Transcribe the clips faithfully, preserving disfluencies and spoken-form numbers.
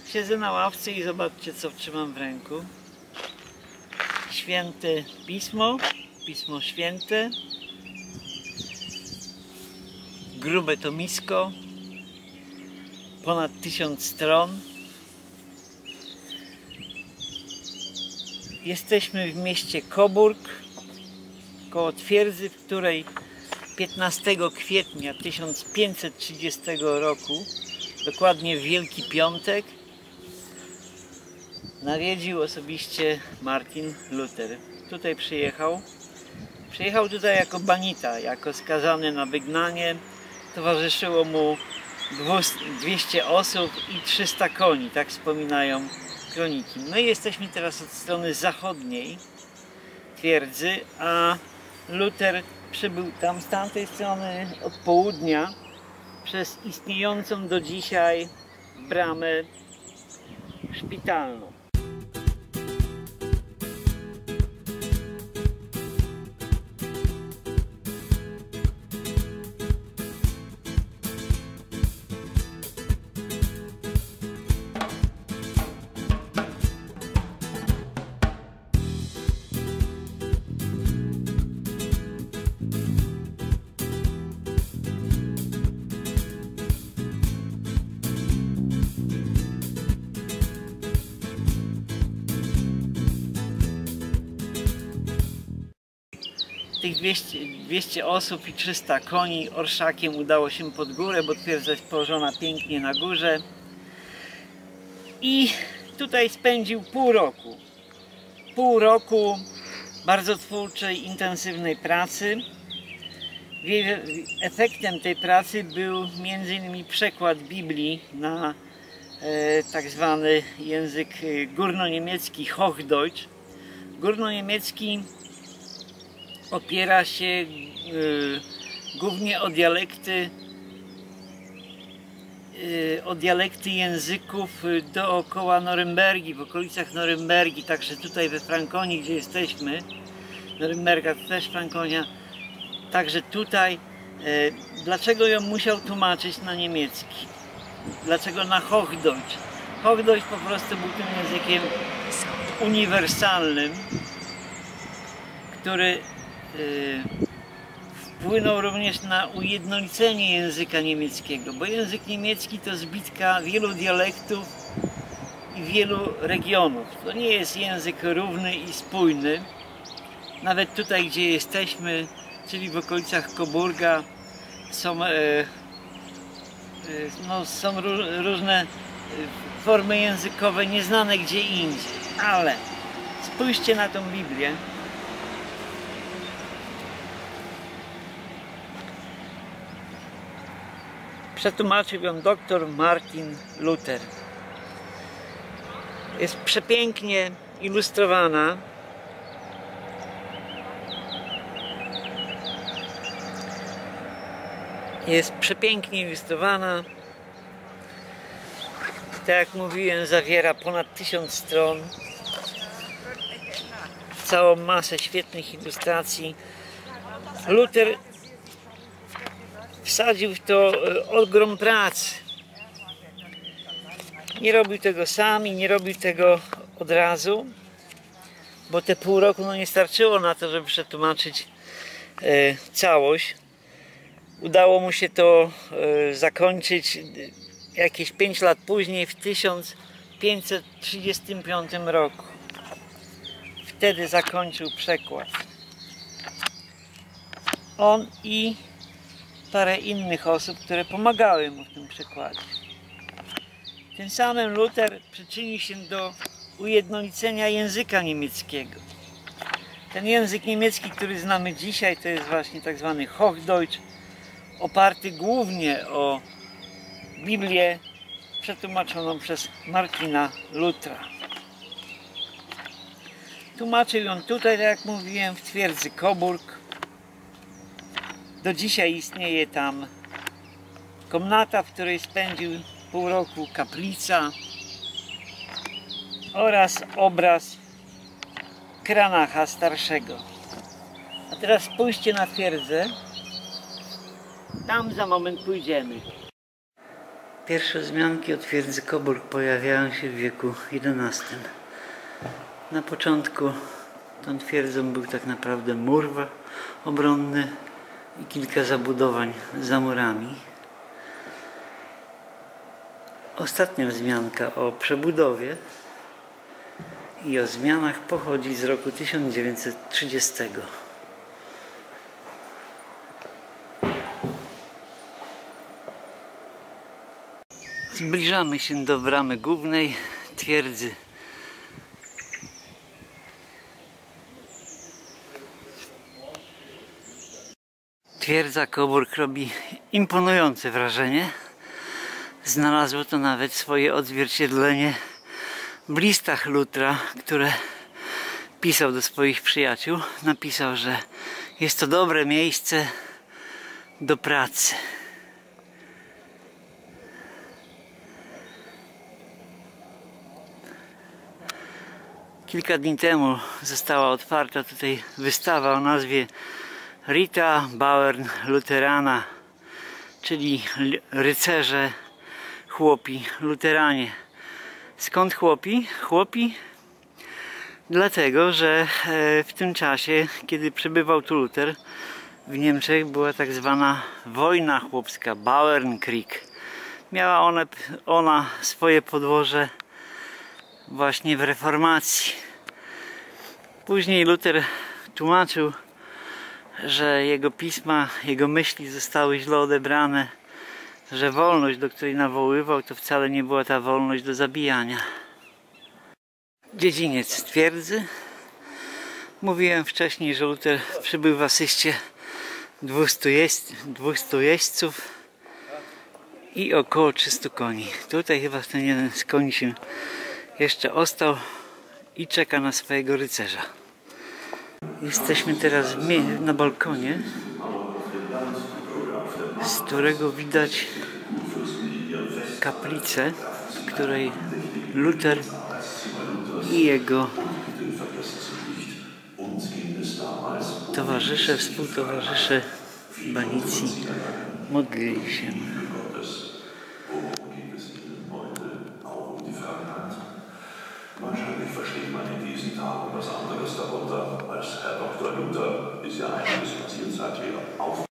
Siedzę na ławce i zobaczcie, co trzymam w ręku. Święte Pismo, Pismo Święte. Grube tomisko, ponad tysiąc stron. Jesteśmy w mieście Coburg, koło twierdzy, w której piętnastego kwietnia tysiąc pięćset trzydziestego roku, dokładnie w Wielki Piątek, nawiedził osobiście Martin Luther. Tutaj przyjechał. Przyjechał tutaj jako banita, jako skazany na wygnanie. Towarzyszyło mu dwieście osób i trzysta koni, tak wspominają kroniki. My jesteśmy teraz od strony zachodniej twierdzy, a Luther przybył tam z tamtej strony od południa przez istniejącą do dzisiaj bramę szpitalną. Tych dwieście, dwieście osób i trzysta koni orszakiem udało się pod górę, bo twierdza jest położona pięknie na górze. I tutaj spędził pół roku. Pół roku bardzo twórczej, intensywnej pracy. Efektem tej pracy był między innymi przekład Biblii na e, tak zwany język górnoniemiecki Hochdeutsch. Górnoniemiecki opiera się y, głównie o dialekty, y, o dialekty języków dookoła Norymbergi, w okolicach Norymbergi, także tutaj we Frankonii, gdzie jesteśmy, Norymberga to też Frankonia, także tutaj, y, dlaczego ją musiał tłumaczyć na niemiecki? Dlaczego na Hochdeutsch? Hochdeutsch po prostu był tym językiem uniwersalnym, który wpłynął również na ujednolicenie języka niemieckiego, bo język niemiecki to zbitka wielu dialektów i wielu regionów. To nie jest język równy i spójny. Nawet tutaj, gdzie jesteśmy, czyli w okolicach Coburga, są, e, e, no, są różne formy językowe nieznane gdzie indziej, ale spójrzcie na tą Biblię. Przetłumaczył ją dr Martin Luther. Jest przepięknie ilustrowana. Jest przepięknie ilustrowana. Tak jak mówiłem, zawiera ponad tysiąc stron. Całą masę świetnych ilustracji. Luther wsadził w to ogrom pracy. Nie robił tego sam i nie robił tego od razu, bo te pół roku no, nie starczyło na to, żeby przetłumaczyć e, całość. Udało mu się to e, zakończyć jakieś pięć lat później, w tysiąc pięćset trzydziestym piątym roku. Wtedy zakończył przekład. On i parę innych osób, które pomagały mu w tym przekładzie. Tym samym Luther przyczynił się do ujednolicenia języka niemieckiego. Ten język niemiecki, który znamy dzisiaj, to jest właśnie tak zwany Hochdeutsch, oparty głównie o Biblię przetłumaczoną przez Martina Luthera. Tłumaczył ją tutaj, tak jak mówiłem, w twierdzy Coburg. Do dzisiaj istnieje tam komnata, w której spędził pół roku, kaplica oraz obraz Kranacha starszego. A teraz spójrzcie na twierdzę. Tam za moment pójdziemy. Pierwsze wzmianki o twierdzy Coburg pojawiają się w wieku jedenastym. Na początku tą twierdzą był tak naprawdę mur obronny i kilka zabudowań za murami. Ostatnia wzmianka o przebudowie i o zmianach pochodzi z roku tysiąc dziewięćset trzydziestego. Zbliżamy się do bramy głównej twierdzy. Twierdza Coburg robi imponujące wrażenie. Znalazło to nawet swoje odzwierciedlenie w listach Lutra, które pisał do swoich przyjaciół. Napisał, że jest to dobre miejsce do pracy. Kilka dni temu została otwarta tutaj wystawa o nazwie Rita Bauern Luterana, czyli rycerze, chłopi, luteranie. Skąd chłopi? Chłopi dlatego, że w tym czasie, kiedy przebywał tu Luter, w Niemczech była tak zwana wojna chłopska, Bauernkrieg. Miała ona, ona swoje podłoże właśnie w reformacji. Później Luter tłumaczył, że jego pisma, jego myśli zostały źle odebrane, że wolność, do której nawoływał, to wcale nie była ta wolność do zabijania. Dziedziniec twierdzy. Mówiłem wcześniej, że Luter przybył w asyście dwustu jeźdźców i około trzystu koni. Tutaj chyba ten jeden z koni się jeszcze ostał i czeka na swojego rycerza. Jesteśmy teraz na balkonie, z którego widać kaplicę, w której Luter i jego towarzysze, współtowarzysze banicji modlili się. Wahrscheinlich versteht man in diesen Tagen was anderes darunter, als Herr Doktor Luther ist ja einiges passiert seither. Auf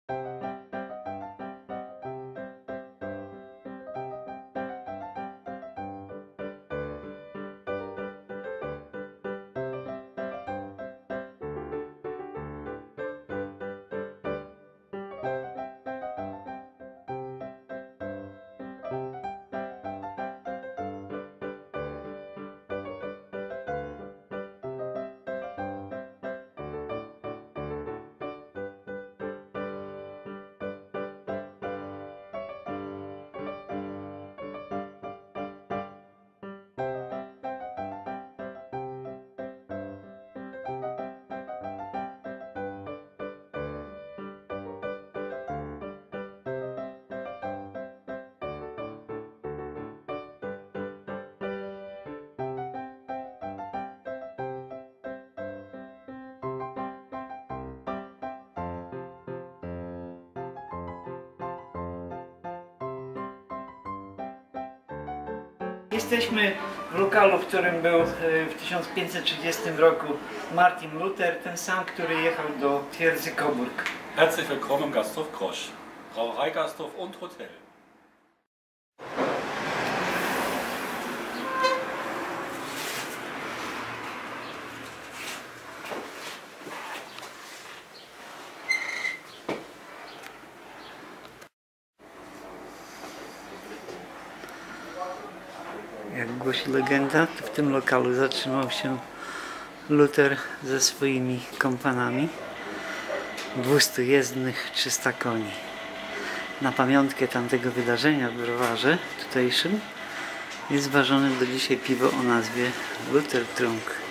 Jesteśmy w lokalu, w którym był w tysiąc pięćset trzydziestym roku Martin Luther, ten sam, który jechał do twierdzy Coburg. Herzlich willkommen im Gasthof Grosch, Brauerei Gasthof und Hotel. Jak głosi legenda, to w tym lokalu zatrzymał się Luter ze swoimi kompanami. dwustu jezdnych, trzysta koni. Na pamiątkę tamtego wydarzenia w browarze tutejszym jest ważone do dzisiaj piwo o nazwie Luther Trunk.